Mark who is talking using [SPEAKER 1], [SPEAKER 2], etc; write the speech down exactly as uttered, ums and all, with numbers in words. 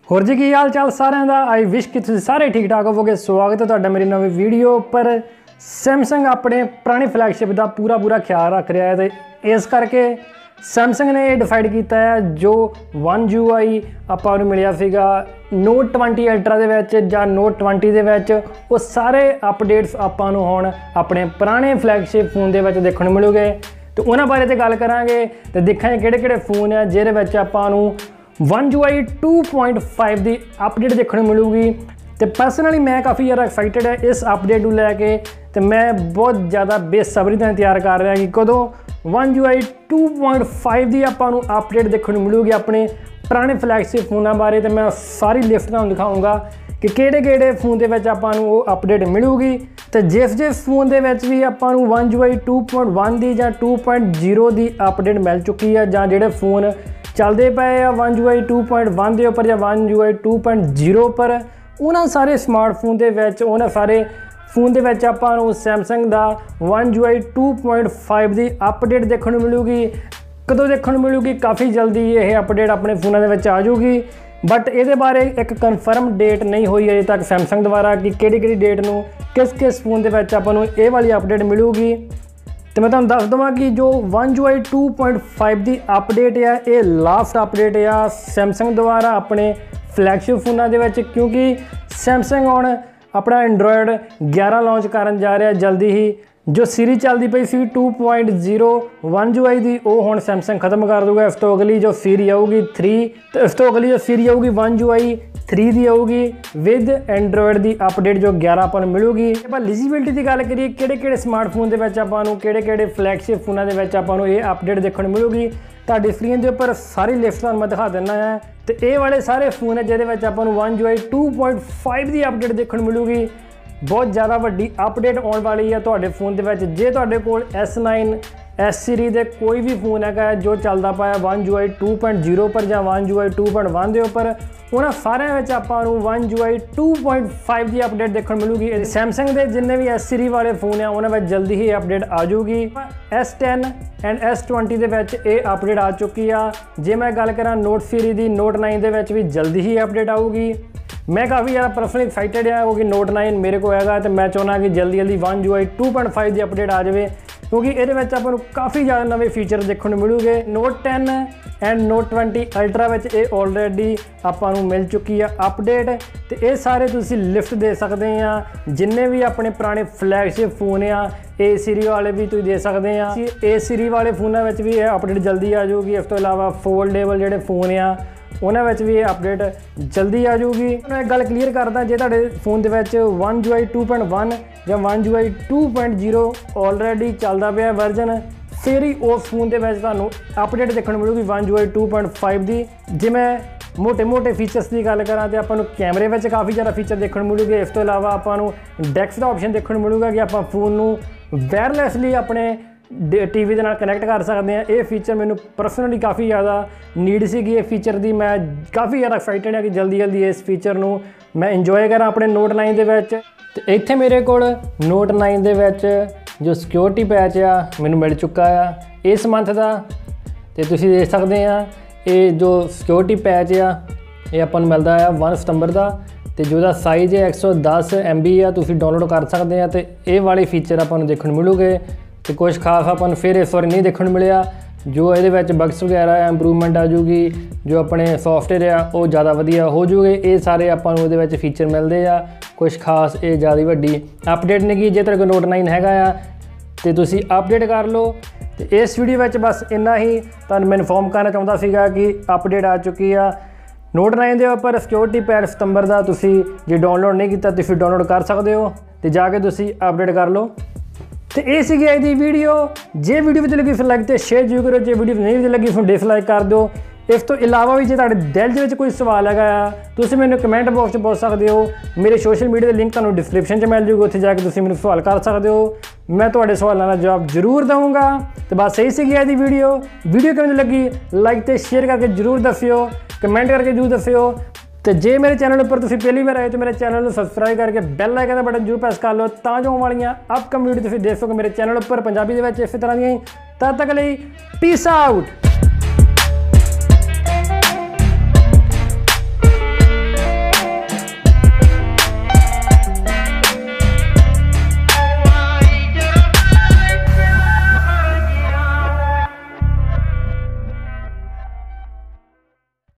[SPEAKER 1] होर जी की हाल चाल सारिਆਂ ਦਾ आई विश कि तुसीं सारे ठीक ठाक होवोगे। स्वागत है तुहाडा मेरी नवी वीडियो पर। सैमसंग अपने पुरानी फ्लैगशिप का पूरा पूरा ख्याल रख रहा है, तो इस करके सैमसंग ने यह डिसाइड किया है जो वन यू आई आपां नूं मिलिया सीगा नोट ट्वेंटी अल्ट्रा दे विच जां नोट ट्वेंटी दे विच, वो सारे अपडेट्स आपां नूं हुण अपने पुराने फ्लैगशिप फोन दे विच देखण नूं मिलूगे। तो उन्हां बारे ते गल करांगे ते देखांगे किहड़े किहड़े फोन है जिहदे विच आपां नूं one you I two point five की अपडेट देखने मिलूगी। तो परसनली मैं काफ़ी ज़्यादा एक्साइटेड है इस अपडेट को लैके, तो मैं बहुत ज़्यादा बेसब्री तो इंतजार कर रहा कि कदों one you I two point five की आपां नूं अपडेट देखने मिलूगी अपने पुराने फ्लैगशिप फोनों बारे। तो मैं सारी लिस्ट तुहानूं दिखाऊंगा कि किहड़े किहड़े फोन दे विच आपां नूं वो अपडेट मिलूगी। तो जिस जिस फोन दे विच भी आपां नूं one you I two point one की जां टू पॉइंट जीरो की अपडेट मिल चुकी है, जां जिहड़े फोन चलते पे आ one you I two point one के उपर या one you I two point zero पर, उन्होंने सारे स्मार्टफोन के उन्होंने सारे फोन के विच आपां नूं सैमसंग का one you I two point five की अपडेट देखने मिलूगी। कदों देखने मिलूगी? काफ़ी जल्दी ये अपडेट अपने फोनों के विच आ जाऊगी, बट ये बारे एक कन्फर्म डेट नहीं हुई अजे तक सैमसंग द्वारा कि किहड़ी किहड़ी डेट नूं किस किस फोन के विच आपां नूं ये वाली अपडेट मिलूगी। तो मैं तुहानूं दस देवां कि जो one you I two point five की अपडेट है ये लास्ट अपडेट है सैमसंग द्वारा अपने फ्लैगशिप फोनों के विच, क्योंकि सैमसंग हुण अपना एंड्रॉयड ग्यारह लॉन्च करन जा रहा है जल्दी ही। जो सीरीज चलती पई सी two point zero one you आई की वो हुण सैमसंग खत्म कर दूगा। इस तो अगली जो सीरीज आऊगी थ्री, तो इस तो अगली जो सीरीज आऊगी वन यू आई थ्री की आऊगी विद एंड्रॉयड की अपडेट जो ग्यारह अपन मिलूगी। आप एलिजिबिलिटी की गल करिए किहड़े किहड़े स्मार्टफोन के विच आपां नूं किहड़े किहड़े फ्लैगशिप फोनों के विच आपां नूं ये अपडेट देखने मिलूगी, तुहाडी स्क्रीन के उपर सारी लिस्ट तुहानूं मैं दिखा दिंदा है। तो ये वाले सारे फोन है जिहदे विच आपां नूं one you I two point five की अपडेट देखने मिलूगी। बहुत ज़्यादा वड्डी अपडेट आने वाली है तुहाडे फोन के विच। जे तुहाडे कोल एस नाइन एस सीरीज के कोई भी फोन है जो चलता पाया one you I two point zero पर या one you I two point one के उपर, उन्होंने सारे आपां नूं one you I two point five की अपडेट देखने मिलूगी। सैमसंग के जिन्ने भी एस सीरीज वाले फोन है उन्होंने जल्दी ही अपडेट आ जाऊगी। S ten and S twenty के अपडेट आ चुकी है। जे मैं गल करा नोट सीरीज की, नोट नाइन के भी जल्दी ही अपडेट आऊगी। मैं काफ़ी ज़्यादा पर्सनली एक्साइटेड है क्योंकि नोट नाइन मेरे को है, तो मैं चाहना कि जल्दी जल्दी one you I two point five की अपडेट आ जाए, क्योंकि ये आपको काफ़ी ज़्यादा नवे फीचर देखने मिलूगे। Note ten and Note twenty Ultra में ये ऑलरेडी आपको मिल चुकी है अपडेट। तो ये सारे तुसी लिफ्ट दे सकते हैं जिन्ने भी अपने पुराने फ्लैगशिप फोन आ ए सीरीज वाले भी तुम दे सकते हैं। ए सीरीज वाले फोनों में भी अपडेट जल्दी आ जाऊगी। इस तो इलावा फोल्डेबल जोड़े फोन आ उन्होंने भी अपडेट जल्दी आ जाऊगी। मैं एक गल क्लीयर करदा, जे तुहाडे फोन के one you I two point one या one you I two point zero already चलता पाया वर्जन, फिर ही उस फोन के तुहानूं अपडेट देखने मिलूगी one you I two point five की। जे मैं मोटे मोटे फीचर्स की गल करा तो आपां नूं कैमरे में काफ़ी ज़्यादा फीचर देखने मिलूगे। इस तो इलावा आपां नूं डेस्क का ऑप्शन देखने मिलूगा कि आपां फोन नूं वायरलैसली अपने टी वी के नाल कनैक्ट कर सकते हैं। ये फीचर मैंने परसनली काफ़ी ज़्यादा नीड सी ये फीचर की। मैं काफ़ी ज़्यादा एक्साइटेड है कि जल्दी जल्दी इस फीचर नूं मैं इंजॉय करा अपने नोट नाइन के विच। तो इत्थे मेरे को नोट नाइन के विच जो सिक्योरिटी पैच आ मैनूं मिल चुका है इस मंथ का। तो तुसीं देख सकते हैं ये जो सिक्योरिटी पैच आ ये आपां नूं मिलदा है वन सितंबर का। तो जो साइज़ है एक सौ दस एम बी आ, तुसीं डाउनलोड कर सकते हैं। तो ये वाले फीचर आपां नूं देखने मिलूगे। तो कुछ खास अपन फिर इस बार नहीं देखने मिले। जो ये बग्स वगैरह इंप्रूवमेंट आ जूगी, जो अपने सॉफ्टवेयर आ वो ज़्यादा वधिया हो जूगे। ये सारे अपन वो फीचर मिलते हैं। कुछ खास ये ज़्यादा वड्डी अपडेट नहीं की। जे तेरे को नोट नाइन है तो तुसी अपडेट कर लो। तो इस वीडियो में बस इन्ना ही तुहानूं मैं इन्फॉर्म करना चाहता सीगा कि अपडेट आ चुकी है नोट नाइन के उपर सिक्योरिटी पैच सितंबर का। तुसी जे डाउनलोड नहीं किया तो डाउनलोड कर सकते हो, तो जाके तुसी अपडेट कर लो। तो ये सी आई थी वीडियो। जे वीडियो अच्छी लगी फिर लाइक तो शेयर जरूर करो। जो वीडियो नहीं लगी फिर डिसलाइक कर दो। इस तो इलावा भी जो तुहाडे दिल के कोई सवाल है तुसीं मैनूं कमेंट बॉक्स में पूछ सकते हो। मेरे सोशल मीडिया के लिंक तुहानूं डिस्क्रिप्शन में मिल जूगा, उत्थे जाके तुसीं मैनूं सवाल कर सकते हो। मैं तुहाडे सवालों का जवाब जरूर दूँगा। तो बस यही सी आई थी वीडियो। वीडियो किवें लगी लाइक तो शेयर करके जरूर दस्सिओ, कमेंट करके जरूर दस्सिओ। तो जे मेरे चैनल पर तुसीं पहली बार आए तो मेरे चैनल को सबसक्राइब करके बैल आइकन का बटन जरूर प्रेस कर लो, तां जो वालियां अपकमिंग वीडियो तुसीं देख सको मेरे चैनल पर पंजाबी दे विच इस तरह दी। तद तक लई पीस आउट।